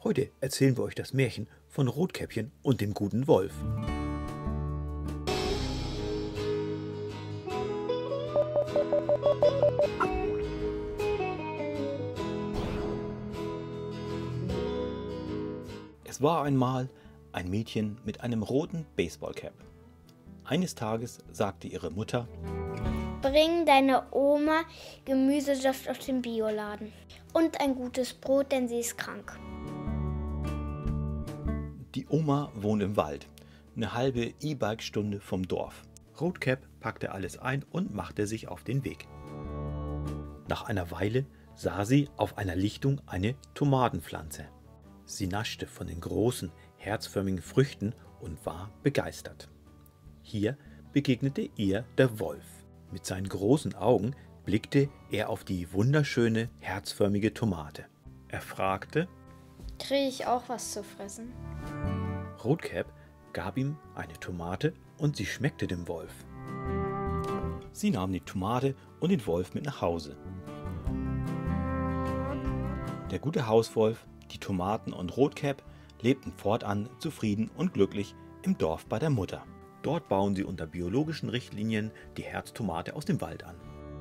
Heute erzählen wir euch das Märchen von Rotkäppchen und dem guten Wolf. Es war einmal ein Mädchen mit einem roten Baseballcap. Eines Tages sagte ihre Mutter: Bring deiner Oma Gemüsesaft aus dem Bioladen und ein gutes Brot, denn sie ist krank. Die Oma wohnt im Wald, eine halbe E-Bike-Stunde vom Dorf. Rotkäpp packte alles ein und machte sich auf den Weg. Nach einer Weile sah sie auf einer Lichtung eine Tomatenpflanze. Sie naschte von den großen, herzförmigen Früchten und war begeistert. Hier begegnete ihr der Wolf. Mit seinen großen Augen blickte er auf die wunderschöne, herzförmige Tomate. Er fragte: Kriege ich auch was zu fressen? Rotkäpp gab ihm eine Tomate und sie schmeckte dem Wolf. Sie nahm die Tomate und den Wolf mit nach Hause. Der gute Hauswolf, die Tomaten und Rotkäpp lebten fortan zufrieden und glücklich im Dorf bei der Mutter. Dort bauen sie unter biologischen Richtlinien die Herztomate aus dem Wald an.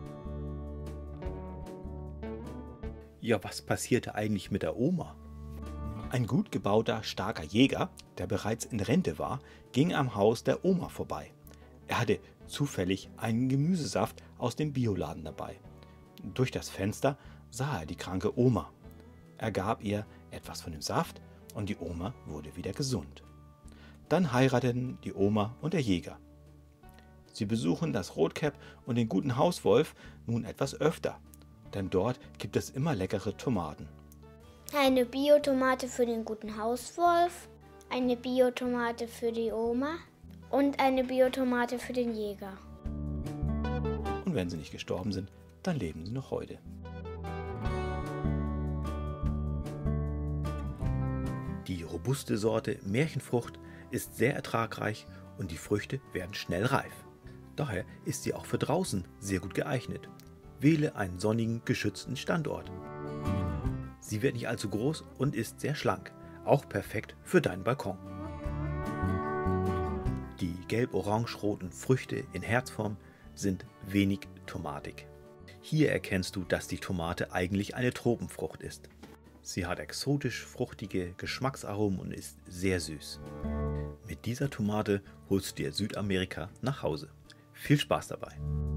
Ja, was passierte eigentlich mit der Oma? Ein gut gebauter, starker Jäger, der bereits in Rente war, ging am Haus der Oma vorbei. Er hatte zufällig einen Gemüsesaft aus dem Bioladen dabei. Durch das Fenster sah er die kranke Oma. Er gab ihr etwas von dem Saft und die Oma wurde wieder gesund. Dann heirateten die Oma und der Jäger. Sie besuchen das Rotkäpp und den guten Hauswolf nun etwas öfter, denn dort gibt es immer leckere Tomaten. Eine Biotomate für den guten Hauswolf, eine Biotomate für die Oma und eine Biotomate für den Jäger. Und wenn sie nicht gestorben sind, dann leben sie noch heute. Die robuste Sorte Märchenfrucht ist sehr ertragreich und die Früchte werden schnell reif. Daher ist sie auch für draußen sehr gut geeignet. Wähle einen sonnigen, geschützten Standort. Sie wird nicht allzu groß und ist sehr schlank, auch perfekt für deinen Balkon. Die gelb-orange-roten Früchte in Herzform sind wenig tomatig. Hier erkennst du, dass die Tomate eigentlich eine Tropenfrucht ist. Sie hat exotisch fruchtige Geschmacksaromen und ist sehr süß. Mit dieser Tomate holst du dir Südamerika nach Hause. Viel Spaß dabei!